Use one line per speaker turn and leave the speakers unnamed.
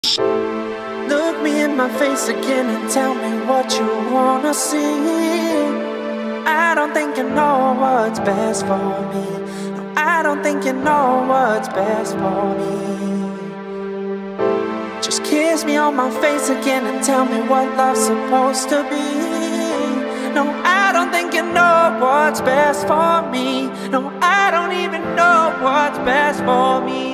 Look me in my face again and tell me what you wanna see. I don't think you know what's best for me. No, I don't think you know what's best for me. Just kiss me on my face again and tell me what love's supposed to be. No, I don't think you know what's best for me. No, I don't even know what's best for me.